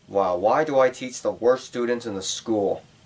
Wow, why do I teach the worst students in the school?